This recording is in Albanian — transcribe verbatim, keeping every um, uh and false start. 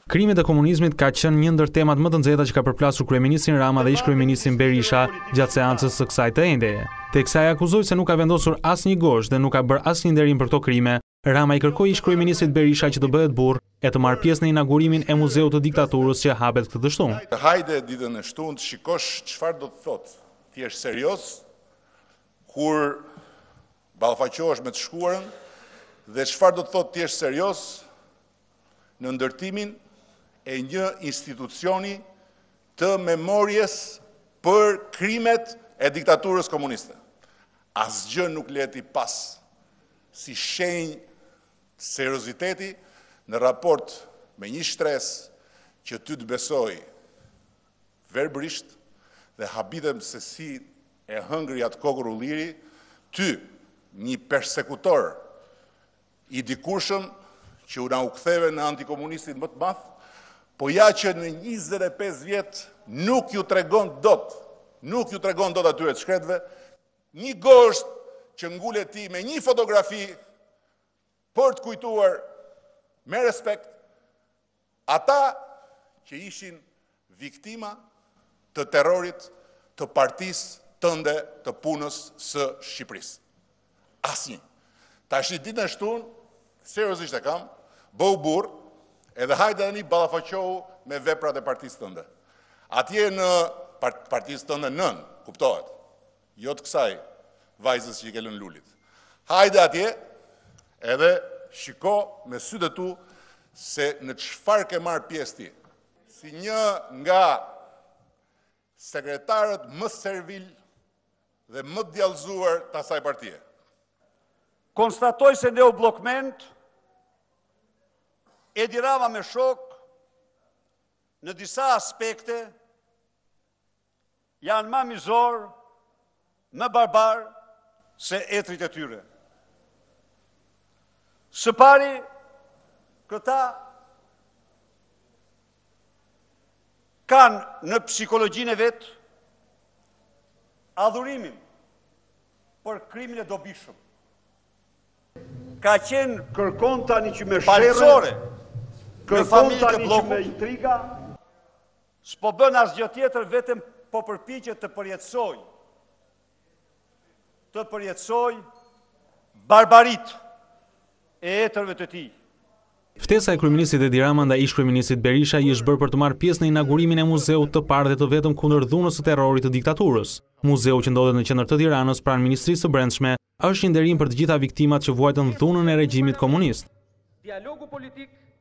Krimet e komunizmit ka qenë një ndër temat më të nxehta që ka përplasur kryeministin Rama dhe ish-kryeministin Berisha gjatë seancës së kësaj të endeje. Teksa ai akuzoi se nuk ka vendosur asnjë gozhd dhe nuk ka bërë asnjë nderim për këto krime, Rama i kërkoi ish-kryeministit Berisha që të bëhet burr e të marrë pjesë në inaugurimin e Muzeut të Diktaturës që hapet këtë të shtunë. Hajde ditën e shtunë të shikosh çfarë do të thotë. Ti je serioz kur ballafaqohesh me të shkuarën dhe çfarë do të thotë ti je serioz në ndërtimin e një institucioni të memorjes për krimet e diktaturës komuniste. Asgjë nuk leti pas si shenjë serioziteti në raport me një shtres që ty të besoj verbrisht dhe habitem se si e hëngri atë kokër ulliri, ty, një persekutor i dikurshëm që u na u ktheve në antikomunistit më të madh, po ja që në njëzet e pesë vjet nuk ju tregon dot, nuk ju tregon dot atyre të shkretëve, një gozhd që ngulet ti me një fotografi për të kujtuar me respekt ata që ishin viktima të terrorit të partisë tënde të punës së Shqipërisë. Asnjë. Tash ditën e shtunë, seriozisht e kam, bëu burr, edhe hajde tani ballafaqohu me veprat e partisë tënde. Atje në part, partisë tënde nën, kuptohet. Jo të kësaj vajzës që i ke lënë lulit. Hajde atje edhe shiko me sytë e tu se në çfarë ke marrë pjesë ti. Si një nga sekretarët më servil dhe më djallëzuar të asaj partie. Konstatoj se ne u bllokment Edi Rama me shok në disa aspekte janë më mizor, më barbar se etrit e tyre. Së pari, këta kanë në psikologjinë e vetë adhurimin për krimin e dobishëm. Ka qenë kërkon tani që me palësore, kërkon tani që me intriga, s'po bën asgjë tjetër, vetëm po përpiqet të përjetësoj, të përjetësoj barbarit e etërve të tij. Ftesa e kryeministit Edi Rama ndaj ish-kryeministit Berisha i është bërë për të marrë pjesë në inaugurimin e muzeut të parë dhe të vetëm kundër dhunës së terrorit të diktaturës. Muzeu që ndodhet në qendër të Tiranës pranë Ministrisë së Brendshme është një nderim për të gjitha viktimat që vuajtën dhunën e regjimit komunist. Dialogu politik